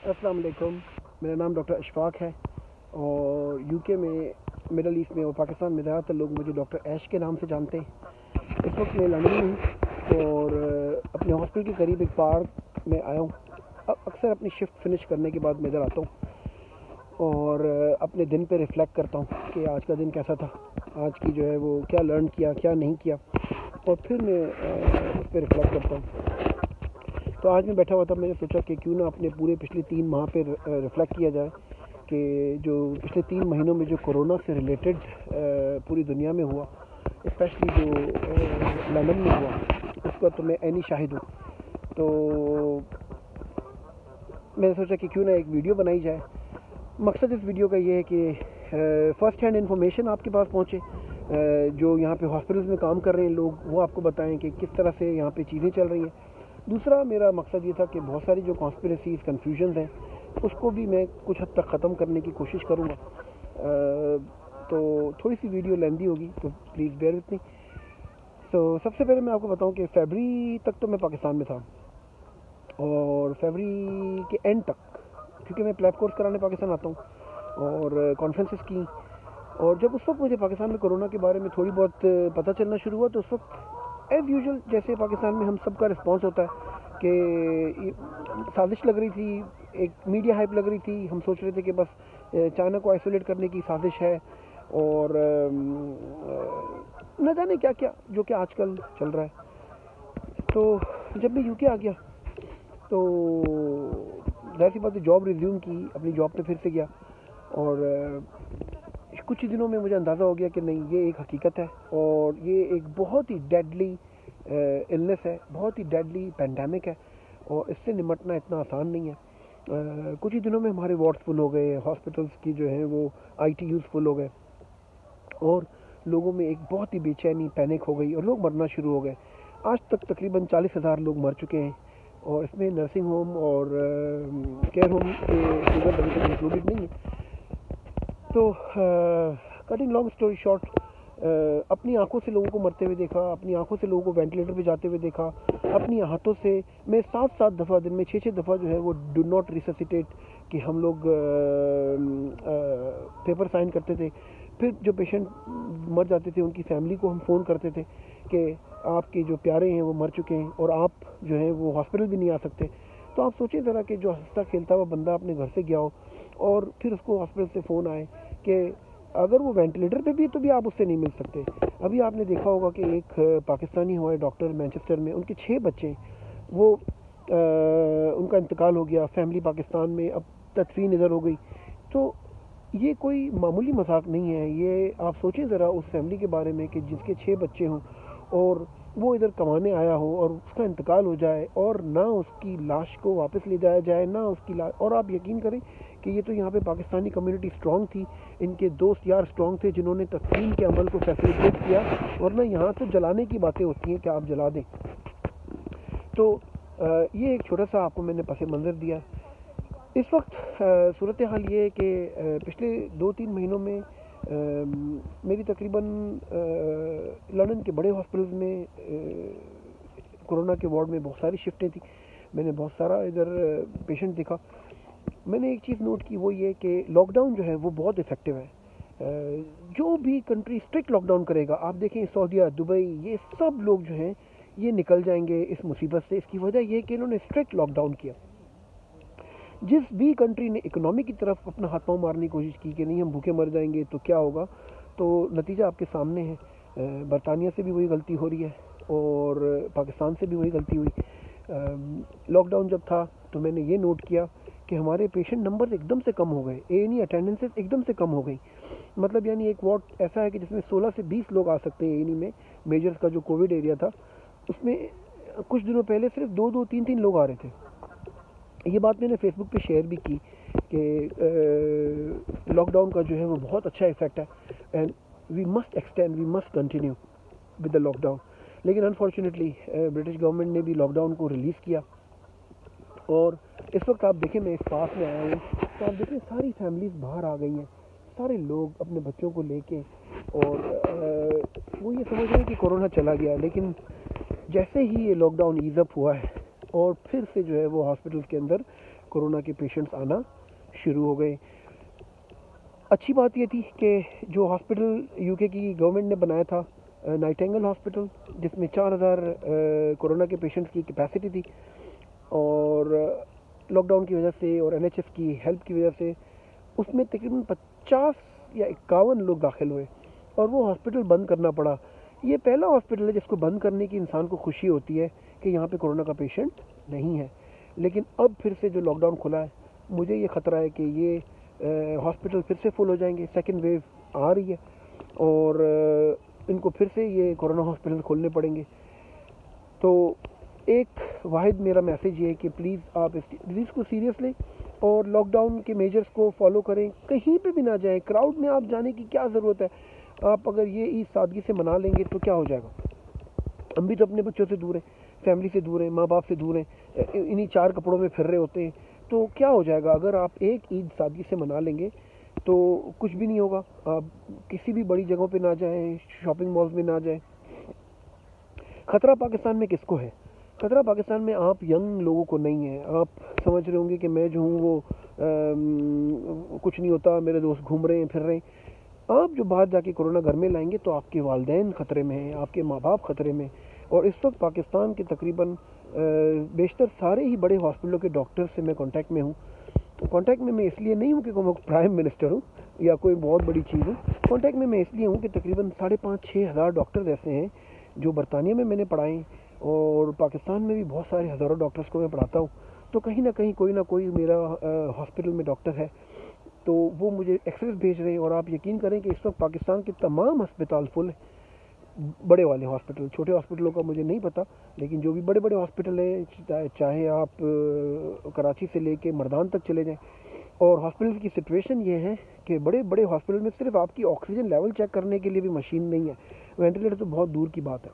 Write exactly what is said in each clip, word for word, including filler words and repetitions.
अस्सलाम वालेकुम। मेरा नाम डॉक्टर अशफाक है और यूके में, मिडल ईस्ट में और पाकिस्तान में ज़्यादातर लोग मुझे डॉक्टर ऐश के नाम से जानते हैं। इस वक्त मैं लंदन में हूँ और अपने हॉस्पिटल के करीब एक पार्क में आया हूँ। अक्सर अपनी शिफ्ट फिनिश करने के बाद मैं इधर आता हूँ और अपने दिन पे रिफ़्लेक्ट करता हूँ कि आज का दिन कैसा था, आज की जो है वो क्या लर्न किया, क्या नहीं किया, और फिर मैं उस पर रिफ़्लेक्ट करता हूँ। तो आज मैं बैठा हुआ था, मैंने सोचा कि क्यों ना अपने पूरे पिछले तीन माह पे रिफ़्लेक्ट किया जाए कि जो पिछले तीन महीनों में जो कोरोना से रिलेटेड पूरी दुनिया में हुआ, स्पेशली जो लंदन में हुआ, उसका तो मैं ऐनी शाहिद हूँ। तो मैंने सोचा कि क्यों ना एक वीडियो बनाई जाए। मकसद इस वीडियो का ये है कि फ़र्स्ट हैंड इन्फॉर्मेशन आपके पास पहुँचे, जो यहाँ पे हॉस्पिटल्स में काम कर रहे हैं लोग, वो आपको बताएं कि किस तरह से यहाँ पे चीज़ें चल रही हैं। दूसरा मेरा मकसद ये था कि बहुत सारी जो कॉन्स्पिरेसीज़, कन्फ्यूजन्स हैं, उसको भी मैं कुछ हद तक ख़त्म करने की कोशिश करूँगा। तो थोड़ी सी वीडियो लेंदी होगी, तो प्लीज़ बेयर विथ मी। तो सबसे पहले मैं आपको बताऊं कि फरवरी तक तो मैं पाकिस्तान में था और फरवरी के एंड तक, क्योंकि मैं प्लैब कोर्स कराने पाकिस्तान आता हूँ और कॉन्फ्रेंसेस की, और जब उस वक्त मुझे पाकिस्तान में कोरोना के बारे में थोड़ी बहुत पता चलना शुरू हुआ, तो उस वक्त एज़ यूजुअल जैसे पाकिस्तान में हम सब का रिस्पॉन्स होता है कि साजिश लग रही थी, एक मीडिया हाइप लग रही थी। हम सोच रहे थे कि बस चाइना को आइसोलेट करने की साजिश है और न जाने क्या क्या जो कि आजकल चल रहा है। तो जब मैं यूके आ गया तो ज़ाहिर सी बात है जॉब रिज्यूम की, अपनी जॉब पे फिर से गया और कुछ ही दिनों में मुझे अंदाज़ा हो गया कि नहीं, ये एक हकीकत है और ये एक बहुत ही डेडली इलनेस है, बहुत ही डेडली पैंडेमिक है और इससे निमटना इतना आसान नहीं है। आ, कुछ ही दिनों में हमारे वार्ड्स फुल हो गए, हॉस्पिटल्स की जो है वो आईटीयूज़ फुल हो गए और लोगों में एक बहुत ही बेचैनी, पैनिक हो गई और लोग मरना शुरू हो गए। आज तक तकरीबन चालीस हज़ार लोग मर चुके हैं और इसमें नर्सिंग होम और केयर होम के फिगर अभी तक इंक्लूडेड नहीं है। तो कटिंग लॉन्ग स्टोरी शॉर्ट, अपनी आंखों से लोगों को मरते हुए देखा, अपनी आंखों से लोगों को वेंटिलेटर पे जाते हुए देखा, अपनी हाथों से मैं सात सात दफ़ा दिन में छः छः दफ़ा जो है वो डू नॉट रिससिटेट कि हम लोग पेपर साइन करते थे। फिर जो पेशेंट मर जाते थे उनकी फैमिली को हम फ़ोन करते थे कि आपके जो प्यारे हैं वो मर चुके हैं और आप जो है वो हॉस्पिटल भी नहीं आ सकते। तो आप सोचें ज़रा कि जो हंसता खेलता हुआ बंदा अपने घर से गया हो और फिर उसको हॉस्पिटल से फ़ोन आए कि अगर वो वेंटिलेटर पे भी तो भी आप उससे नहीं मिल सकते। अभी आपने देखा होगा कि एक पाकिस्तानी हुआ है डॉक्टर मैनचेस्टर में, उनके छः बच्चे, वो आ, उनका इंतकाल हो गया, फैमिली पाकिस्तान में, अब तदफीन इधर हो गई। तो ये कोई मामूली मजाक नहीं है। ये आप सोचें ज़रा उस फैमिली के बारे में कि जिसके छः बच्चे हों और वो इधर कमाने आया हो और उसका इंतकाल हो जाए और ना उसकी लाश को वापस ले जाया जाए, ना उसकी लाश। और आप यकीन करें कि ये तो यहाँ पे पाकिस्तानी कम्युनिटी स्ट्रांग थी, इनके दोस्त यार स्ट्रांग थे जिन्होंने तस्लीम के अमल को फैसिलिटेट किया, वरना यहाँ तो जलाने की बातें होती हैं कि आप जला दें। तो ये एक छोटा सा आपको मैंने पस मंज़र दिया। इस वक्त सूरत हाल ये है कि पिछले दो तीन महीनों में आ, मेरी तकरीबन लंदन के बड़े हॉस्पिटल्स में कोरोना के वार्ड में बहुत सारी शिफ्टें थी। मैंने बहुत सारा इधर पेशेंट देखा। मैंने एक चीज़ नोट की, वो ये कि लॉकडाउन जो है वो बहुत इफ़ेक्टिव है। आ, जो भी कंट्री स्ट्रिक्ट लॉकडाउन करेगा, आप देखें सऊदीया, दुबई, ये सब लोग जो हैं ये निकल जाएंगे इस मुसीबत से। इसकी वजह यह है कि इन्होंने स्ट्रिक्ट लॉकडाउन किया। जिस भी कंट्री ने इकोनॉमी की तरफ अपना हाथ पांव मारने की कोशिश की कि नहीं हम भूखे मर जाएंगे तो क्या होगा, तो नतीजा आपके सामने है। बरतानिया से भी वही गलती हो रही है और पाकिस्तान से भी वही गलती हुई। लॉकडाउन जब था तो मैंने ये नोट किया कि हमारे पेशेंट नंबर एकदम से कम हो गए, ए एन ई अटेंडेंसेस एकदम से कम हो गई। मतलब यानी एक वार्ड ऐसा है कि जिसमें सोलह से बीस लोग आ सकते हैं ए एन ई में। मेजर्स का जो कोविड एरिया था उसमें कुछ दिनों पहले सिर्फ दो दो तीन तीन लोग आ रहे थे। ये बात मैंने फेसबुक पे शेयर भी की कि लॉकडाउन का जो है वो बहुत अच्छा इफेक्ट है and we must extend, we must continue with the lockdown. लेकिन अनफॉर्चुनेटली ब्रिटिश गवर्नमेंट ने भी लॉकडाउन को रिलीज़ किया और इस वक्त आप देखें, मैं इस पास में आया हूँ तो आप देखें सारी फैमिलीज़ बाहर आ गई हैं, सारे लोग अपने बच्चों को लेके, और आ, वो ये समझ रहे हैं कि कोरोना चला गया। लेकिन जैसे ही ये लॉकडाउन ईज़ अप हुआ है और फिर से जो है वो हॉस्पिटल्स के अंदर کورونا کے پیشنٹس آنا شروع ہو گئے۔ اچھی بات یہ تھی کہ جو ہاسپٹل یو کے کی گورنمنٹ نے بنایا تھا نائٹینگل ہاسپٹل، جس میں چار ہزار کورونا کے پیشنٹس کی کیپیسٹی تھی، اور لاک ڈاؤن کی وجہ سے اور این ایچ ایس کی ہیلپ کی وجہ سے اس میں تقریباً پچاس یا اکاون لوگ داخل ہوئے اور وہ ہاسپٹل بند کرنا پڑا۔ یہ پہلا ہاسپٹل ہے جس کو بند کرنے کی انسان کو خوشی ہوتی ہے کہ یہاں پہ کورونا کا پیشنٹ نہیں ہے، لیکن اب پھر سے جو لاک ڈاؤن کھلا ہے، مجھے یہ خطرہ ہے کہ یہ ہاسپٹل پھر سے فل ہو جائیں گے۔ سیکنڈ ویو آ رہی ہے اور ان کو پھر سے یہ کورونا ہاسپٹل کھولنے پڑیں گے۔ تو ایک واحد میرا میسیج یہ ہے کہ پلیز آپ اس ڈیزیز کو سیریس لیں اور لاک ڈاؤن کے میجرز کو فالو کریں، کہیں پہ بھی نہ جائیں، کراؤڈ میں آپ جانے کی کیا ضرورت ہے؟ آپ اگر یہ عید سادگی سے منا لیں گے تو کیا ہو جائے گا؟ ہم بھی تو اپنے بچوں سے دور ہیں، فیملی سے دور ہیں، ماں باپ سے دور ہیں، انہی چار کپڑوں میں پھر رہے ہوتے ہیں، تو کیا ہو جائے گا؟ اگر آپ ایک عید سادگی سے منا لیں گے تو کچھ بھی نہیں ہوگا۔ آپ کسی بھی بڑی جگہوں پہ نہ جائیں، شاپنگ مالز میں نہ جائیں۔ خطرہ پاکستان میں کس کو ہے؟ خطرہ پاکستان میں آپ ینگ لوگوں کو نہیں ہے۔ آپ سمجھ رہے ہوں گے کہ میں جو ہوں وہ کچھ نہیں ہوتا، میرے دوست گھوم رہے ہیں، پھر رہے ہیں۔ آپ جو باہر جا کے کرونا گھر میں لائیں گے تو آپ کے والدین خطرے میں ہیں، آپ کے ماں باپ خطرے میں، اور اس وقت پاکستان کے تقریباً بیشتر سارے ہی بڑے ہاسپٹلوں کے ڈاکٹر سے میں کانٹیکٹ میں ہوں۔ کانٹیکٹ میں میں اس لیے نہیں ہوں کہ میں پرائم منسٹر ہوں یا کوئی بہت بڑی چیز ہوں، کانٹیکٹ میں میں اس لیے ہوں کہ تقریباً ساڑھے پانچ چھ ہزار ڈاکٹرز ایسے ہیں جو برطانیہ میں میں نے پڑھائے ہیں، اور پاکستان میں بھی بہت سارے ہزاروں ڈاکٹرز کو میں پڑھاتا ہوں، تو کہیں نہ کہیں کوئی نہ کوئی میرا ہاسپٹل میں ڈاکٹر ہے، تو وہ مجھے ایکسریز بھیج رہے ہیں۔ اور آپ یقین کریں کہ اس وقت پاکستان کے تمام ہسپتال فل ہیں، بڑے والے ہاسپٹل، چھوٹے ہاسپٹلوں کا مجھے نہیں پتہ، لیکن جو بھی بڑے بڑے ہاسپٹل ہیں، چاہے آپ کراچی سے لے کے مردان تک چلے جائیں، اور ہاسپٹل کی سچویشن یہ ہے کہ بڑے بڑے ہاسپٹل میں صرف آپ کی آکسیجن لیول چیک کرنے کے لیے بھی مشین نہیں ہے، وینٹیلیٹر تو بہت دور کی بات ہے۔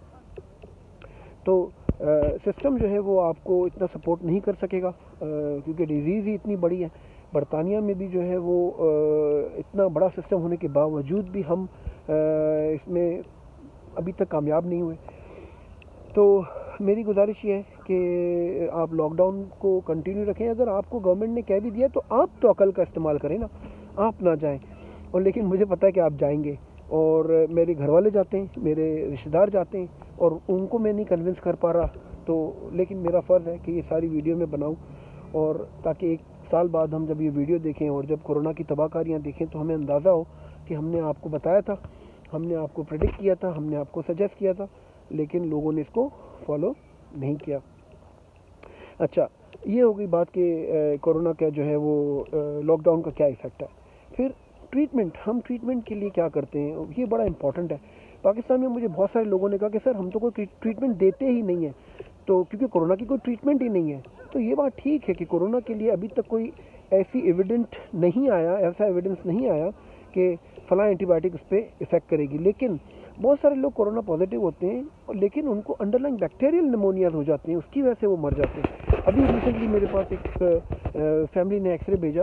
تو سسٹم جو ہے وہ آپ کو اتنا سپورٹ نہیں کر سکے گا، کیونکہ ڈیزیز ہی اتنی بڑی ہے۔ برطانیہ میں بھی جو ہے وہ اتنا بڑا سسٹم ہونے کے باوجود بھی ہم اس میں ابھی تک کامیاب نہیں ہوئے۔ تو میری گزارش یہ ہے کہ آپ لاک ڈاؤن کو کنٹینیو رکھیں۔ اگر آپ کو گورنمنٹ نے کہہ بھی دیا تو آپ تو عقل کا استعمال کریں نا، آپ نہ جائیں۔ اور لیکن مجھے پتہ ہے کہ آپ جائیں گے، اور میرے گھر والے جاتے ہیں، میرے رشتہ دار جاتے ہیں، اور ان کو میں نہیں کنونس کر پا رہا، تو لیکن میرا فرض ہے کہ یہ ساری ویڈیو میں بناؤں، اور تاکہ ایک سال بعد ہم جب یہ ویڈیو دیکھیں اور جب کورونا کی تباہ کاریاں دیکھیں تو ہمیں اندازہ ہو کہ ہم نے آپ کو بتایا تھا، ہم نے آپ کو پریڈکٹ کیا تھا، ہم نے آپ کو سجیسٹ کیا تھا، لیکن لوگوں نے اس کو فالو نہیں کیا۔ اچھا، یہ ہو گئی بات کہ کورونا کا جو ہے وہ لاک ڈاؤن کا کیا ایفیکٹ ہے۔ پھر ٹریٹمنٹ، ہم ٹریٹمنٹ کے لیے کیا کرتے ہیں، یہ بڑا امپورٹنٹ ہے۔ پاکستان میں مجھے بہت سارے لوگوں نے کہا کہ سر ہم تو کوئی ٹریٹمنٹ دیتے ہی نہیں ہیں، تو کیونکہ کورونا کی کوئی ٹریٹمنٹ ہی نہیں ہے۔ تو یہ بات ٹھیک ہے کہ کورونا کے لیے ابھی تک کوئی ایسی ایویڈنٹ نہیں آیا، ایسا ایویڈنس نہیں آیا کہ فلاں اینٹی بائیوٹک اس پہ افیکٹ کرے گی، لیکن بہت سارے لوگ کورونا پازیٹیو ہوتے ہیں لیکن ان کو انڈر لائن بیکٹیریل نمونیاز ہو جاتے ہیں، اس کی وجہ سے وہ مر جاتے ہیں۔ ابھی ریسنٹلی میرے پاس ایک فیملی نے ایکس رے بھیجا،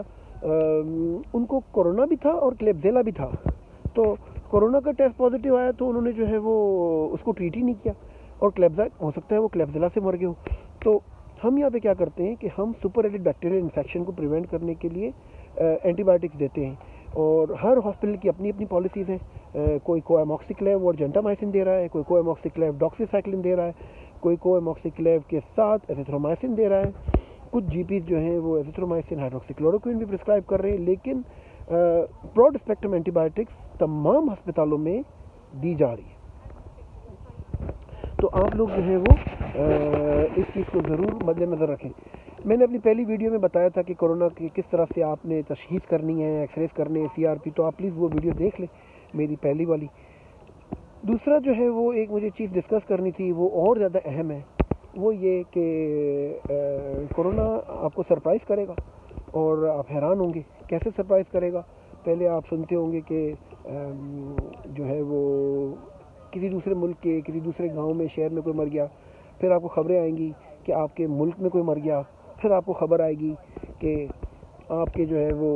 ان کو کورونا بھی تھا اور کلیبزیلا بھی تھا، تو کورونا کا ٹیسٹ پازیٹیو آیا تو انہوں نے جو ہے وہ اس کو ٹریٹ ہی نہیں کیا، اور کلیبزا ہو سکتا ہے وہ کلیبزیلا سے مر گئے ہو۔ تو ہم یہاں پہ کیا کرتے ہیں کہ ہم سپر ایڈڈ بیکٹیریل انفیکشن کو پریونٹ کرنے کے لیے اینٹی بائیوٹکس دیتے ہیں، اور ہر ہاسپٹل کی اپنی اپنی پالیسیز ہیں۔ کوئی کو ایموکسیکلیو اور جینٹامائسن دے رہا ہے، کوئی کو ایموکسیکلیو ڈاکسی سائکلن دے رہا ہے، کوئی کو ایموکسیکلیو کے ساتھ ایزیتھرومائسن دے رہا ہے، کچھ جی پیز جو ہیں وہ ایزیتھرومائسن ہائیڈروکسی کلوروکوئن بھی پرسکرائب کر رہے ہیں، لیکن براڈ اسپیکٹرم اینٹی بائیوٹکس تمام ہسپتالوں میں دی جا رہی ہے۔ تو آپ لوگ جو ہے وہ اس چیز کو ضرور مد نظر رکھیں۔ میں نے اپنی پہلی ویڈیو میں بتایا تھا کہ کورونا کی کس طرح سے آپ نے تشخیص کرنی ہے، ایکس ریز کرنے ہیں، سی آر پی، تو آپ پلیز وہ ویڈیو دیکھ لیں، میری پہلی والی۔ دوسرا جو ہے وہ ایک مجھے چیز ڈسکس کرنی تھی، وہ اور زیادہ اہم ہے، وہ یہ کہ کورونا آپ کو سرپرائز کرے گا اور آپ حیران ہوں گے کیسے سرپرائز کرے گا۔ پہلے آپ سنتے ہوں گے کہ جو ہے وہ کسی دوسرے ملک کے کسی دوسرے گاؤں میں شہر میں کوئی مر گیا، پھر آپ کو خبریں آئیں گی کہ آپ کے ملک میں کوئی مر گیا، پھر آپ کو خبر آئے گی کہ آپ کے جو ہے وہ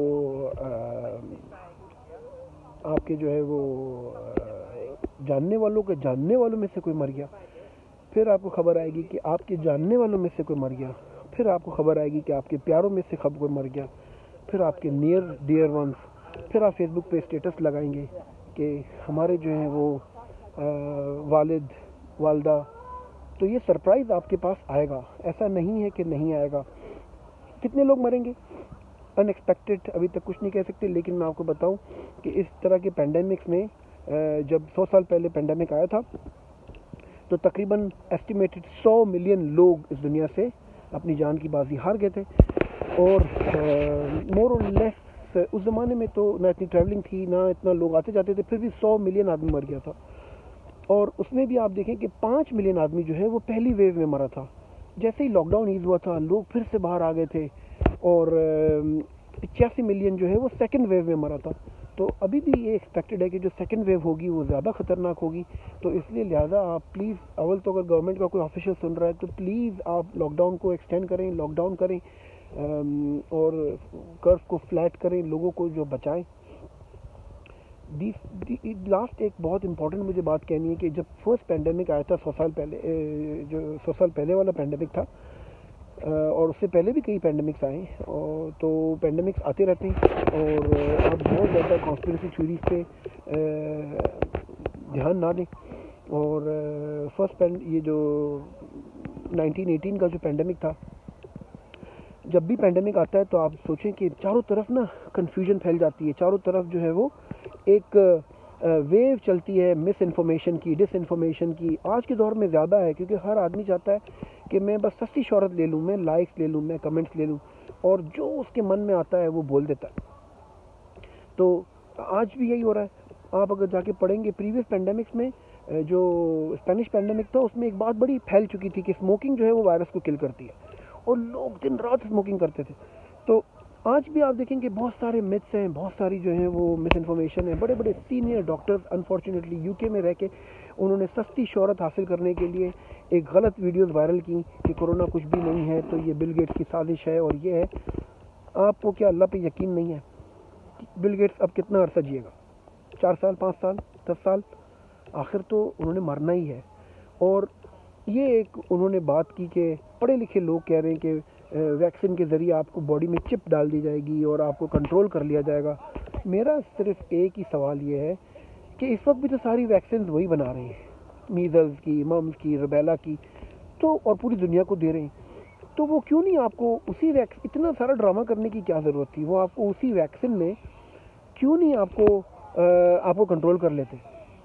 آپ کے جو ہے وہ جاننے والوں کے جاننے والوں میں سے کوئی مر گیا، پھر آپ کو خبر آئے گی کہ آپ کے جاننے والوں میں سے کوئی مر گیا، پھر آپ کو خبر آئے گی کہ آپ کے پیاروں میں سے خب کوئی مر گیا، پھر آپ کے نیئر ڈیئر ونس، پھر آپ فیس بک پہ اسٹیٹس لگائیں گے کہ ہمارے جو ہیں وہ والد والدہ. تو یہ سرپرائز آپ کے پاس آئے گا، ایسا نہیں ہے کہ نہیں آئے گا. کتنے لوگ مریں گے ان ایکسپیکٹڈ ابھی تک کچھ نہیں کہہ سکتے، لیکن میں آپ کو بتاؤں کہ اس طرح کے پینڈیمکس میں جب سو سال پہلے پینڈیمک آیا تھا تو تقریباً ایسٹیمیٹڈ سو ملین لوگ اس دنیا سے اپنی جان کی بازی ہار گئے تھے. اور مور اور لیس اس زمانے میں تو نہ اتنی ٹریولنگ تھی، نہ اتنا لوگ آتے جاتے تھے، پھر بھی سو ملین آدمی مر گیا تھا. اور اس میں بھی آپ دیکھیں کہ پانچ ملین آدمی جو ہے وہ پہلی ویو میں مرا تھا. جیسے ہی لاک ڈاؤن ایز ہوا تھا لوگ پھر سے باہر آ گئے تھے، اور پچاسی ملین جو ہے وہ سیکنڈ ویو میں مرا تھا. تو ابھی بھی یہ ایکسپیکٹڈ ہے کہ جو سیکنڈ ویو ہوگی وہ زیادہ خطرناک ہوگی. تو اس لیے لہٰذا آپ پلیز، اول تو اگر گورنمنٹ کا کوئی آفیشیل سن رہا ہے تو پلیز آپ لاک ڈاؤن کو ایکسٹینڈ کریں، لاک ڈاؤن کریں اور کرف کو فلیٹ کریں، لوگوں کو جو بچائیں. لاسٹ ایک بہت امپورٹنٹ مجھے بات کہنی ہے کہ جب فرسٹ پینڈیمک آیا تھا سو سال پہلے، جو سو سال پہلے والا پینڈیمک تھا، اور اس سے پہلے بھی کئی پینڈیمکس آئے ہیں، اور تو پینڈیمکس آتے رہتے ہیں، اور آپ بہت زیادہ کانسپریسی تھیوریز پہ دھیان نہ دیں. اور فرسٹ پینڈ یہ جو نائنٹین ایٹین کا جو پینڈیمک تھا، جب بھی پینڈیمک آتا ہے تو آپ سوچیں کہ چاروں طرف نا کنفیوژن پھیل جاتی ہے، چاروں طرف جو ہے وہ ایک ویو چلتی ہے مس انفارمیشن کی، ڈس انفارمیشن کی. آج کے دور میں زیادہ ہے کیونکہ ہر آدمی چاہتا ہے کہ میں بس سستی شہرت لے لوں، میں لائکس لے لوں، میں کمنٹس لے لوں، اور جو اس کے من میں آتا ہے وہ بول دیتا ہے. تو آج بھی یہی ہو رہا ہے. آپ اگر جا کے پڑھیں گے پریویس پینڈیمکس میں، جو اسپینش پینڈیمک تھا اس میں ایک بات بڑی پھیل چکی تھی کہ اسموکنگ جو ہے وہ وائرس کو کل کرتی ہے، اور لوگ دن رات اسموکنگ کرتے تھے. تو آج بھی آپ دیکھیں کہ بہت سارے متس ہیں، بہت ساری جو ہیں وہ مس انفارمیشن ہیں. بڑے بڑے سینئر ڈاکٹرز انفارچونیٹلی یو کے میں رہ کے انہوں نے سستی شہرت حاصل کرنے کے لیے ایک غلط ویڈیوز وائرل کی کہ کورونا کچھ بھی نہیں ہے، تو یہ بل گیٹس کی سازش ہے اور یہ ہے. آپ کو کیا اللہ پہ یقین نہیں ہے؟ بل گیٹس اب کتنا عرصہ جیے گا؟ چار سال، پانچ سال، دس سال؟ آخر تو انہوں نے مرنا ہی ہے. اور یہ ایک انہوں نے بات کی کہ پڑھے لکھے لوگ کہہ رہے ہیں کہ ویکسین کے ذریعے آپ کو باڈی میں چپ ڈال دی جائے گی اور آپ کو کنٹرول کر لیا جائے گا. میرا صرف ایک ہی سوال یہ ہے کہ اس وقت بھی تو ساری ویکسینز وہی بنا رہے ہیں، میزلز کی، ممس کی، روبیلا کی، تو اور پوری دنیا کو دے رہے ہیں. تو وہ کیوں نہیں آپ کو اسی ویکس اتنا سارا ڈرامہ کرنے کی کیا ضرورت تھی؟ وہ آپ کو اسی ویکسین میں کیوں نہیں آپ کو آپ کو کنٹرول کر لیتے؟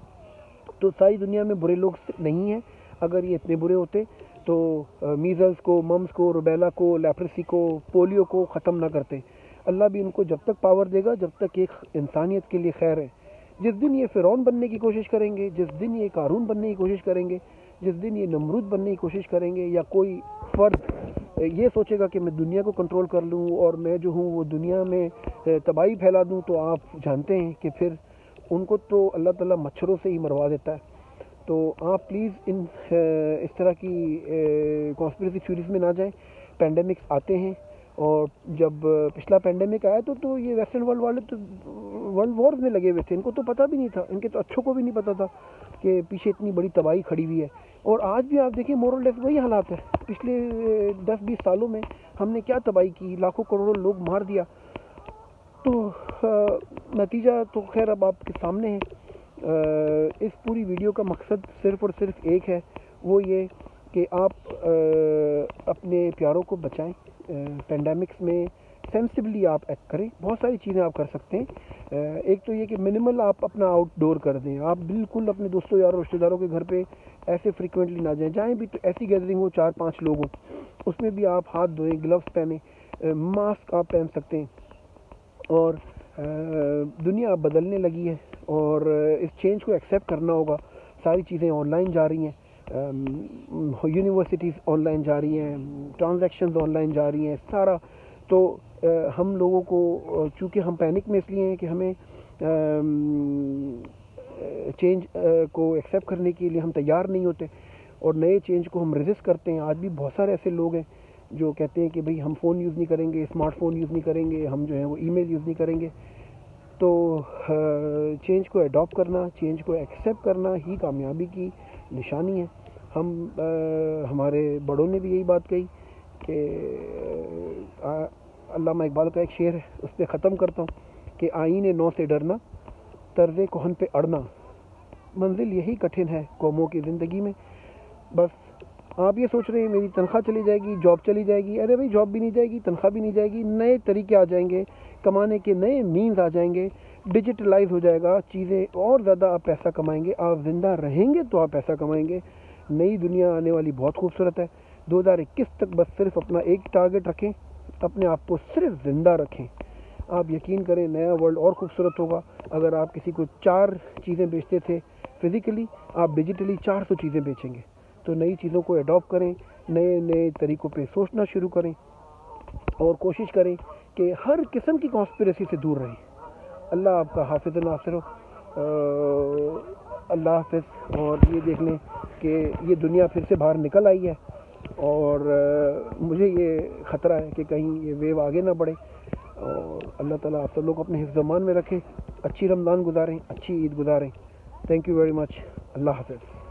تو ساری دنیا میں برے لوگ نہیں ہیں. اگر یہ اتنے برے ہوتے تو میزلز کو، ممس کو، روبیلا کو، لیپرسی کو، پولیو کو ختم نہ کرتے. اللہ بھی ان کو جب تک پاور دے گا جب تک ایک انسانیت کے لیے خیر ہے. جس دن یہ فرعون بننے کی کوشش کریں گے، جس دن یہ قارون بننے کی کوشش کریں گے، جس دن یہ نمرود بننے کی کوشش کریں گے، یا کوئی فرد یہ سوچے گا کہ میں دنیا کو کنٹرول کر لوں اور میں جو ہوں وہ دنیا میں تباہی پھیلا دوں، تو آپ جانتے ہیں کہ پھر ان کو تو اللہ تعالیٰ مچھروں سے ہی مروا دیتا ہے. تو آپ پلیز ان اس طرح کی کانسپریسی تھیوریز میں نہ جائیں. پینڈیمکس آتے ہیں، اور جب پچھلا پینڈیمک آیا تو تو یہ ویسٹرن ورلڈ والے تو ورلڈ وارز میں لگے ہوئے تھے، ان کو تو پتہ بھی نہیں تھا، ان کے تو اچھوں کو بھی نہیں پتہ تھا کہ پیچھے اتنی بڑی تباہی کھڑی ہوئی ہے. اور آج بھی آپ دیکھیں مور اور لیس وہی حالات ہے. پچھلے دس بیس سالوں میں ہم نے کیا تباہی کی، لاکھوں کروڑوں لوگ مار دیا. تو نتیجہ تو خیر اب آپ کے سامنے ہے. اس پوری ویڈیو کا مقصد صرف اور صرف ایک ہے، وہ یہ کہ آپ اپنے پیاروں کو بچائیں. پینڈیمکس میں سینسبلی آپ ایکٹ کریں. بہت ساری چیزیں آپ کر سکتے ہیں. ایک تو یہ کہ منیمل آپ اپنا آؤٹ ڈور کر دیں. آپ بالکل اپنے دوستوں یاروں رشتہ داروں کے گھر پہ ایسے فریکوینٹلی نہ جائیں. جائیں بھی تو ایسی گیدرنگ ہو چار پانچ لوگ ہوں، اس میں بھی آپ ہاتھ دھوئیں، گلوز پہنیں، ماسک آپ پہن سکتے ہیں. اور دنیا اب بدلنے لگی ہے اور اس چینج کو ایکسیپٹ کرنا ہوگا. ساری چیزیں آن لائن جا رہی ہیں، یونیورسٹیز آن لائن جا رہی ہیں، ٹرانزیکشنز آن لائن جا رہی ہیں، سارا. تو ہم لوگوں کو چونکہ ہم پینک میں اس لیے ہیں کہ ہمیں چینج کو ایکسیپٹ کرنے کے لیے ہم تیار نہیں ہوتے، اور نئے چینج کو ہم ریزسٹ کرتے ہیں. آج بھی بہت سارے ایسے لوگ ہیں جو کہتے ہیں کہ بھئی ہم فون یوز نہیں کریں گے، اسمارٹ فون یوز نہیں کریں گے، ہم جو ہے وہ ای میل یوز نہیں کریں گے. تو چینج کو اڈاپٹ کرنا، چینج کو ایکسیپٹ کرنا ہی کامیابی کی نشانی ہے. ہم ہمارے بڑوں نے بھی یہی بات کہی کہ علامہ اقبال کا ایک شعر ہے، اس پہ ختم کرتا ہوں کہ آئین نو سے ڈرنا، طرز کہن پہ اڑنا، منزل یہی کٹھن ہے قوموں کی زندگی میں۔ بس آپ یہ سوچ رہے ہیں میری تنخواہ چلی جائے گی، جاب چلی جائے گی، ارے بھائی جاب بھی نہیں جائے گی، تنخواہ بھی نہیں جائے گی، نئے طریقے آ جائیں گے، کمانے کے نئے مینز آ جائیں گے، ڈیجیٹلائز ہو جائے گا چیزیں، اور زیادہ آپ پیسہ کمائیں گے۔ آپ زندہ رہیں گے تو آپ پیسہ کمائیں گے۔ نئی دنیا آنے والی بہت خوبصورت ہے۔ دو ہزار اکیس تک بس صرف اپنا ایک ٹارگٹ رکھیں، اپنے آپ کو صرف زندہ رکھیں۔ آپ یقین کریں نیا ورلڈ اور خوبصورت ہوگا۔ اگر آپ کسی کو چار چیزیں بیچتے تھے فزیکلی، آپ ڈیجیٹلی چار سو چیزیں بیچیں گے۔ تو نئی چیزوں کو اڈاپٹ کریں، نئے نئے طریقوں پہ سوچنا شروع کریں، اور کوشش کریں کہ ہر قسم کی کانسپریسی سے دور رہیں۔ اللہ آپ کا حافظ ناصر ہو۔ اللہ حافظ۔ اور یہ دیکھ لیں کہ یہ دنیا پھر سے باہر نکل آئی ہے، اور مجھے یہ خطرہ ہے کہ کہیں یہ ویو آگے نہ بڑھے، اور اللہ تعالیٰ آپ سب لوگ اپنے حفظ و امان میں رکھیں۔ اچھی رمضان گزاریں، اچھی عید گزاریں۔ Thank you very much. اللہ حافظ۔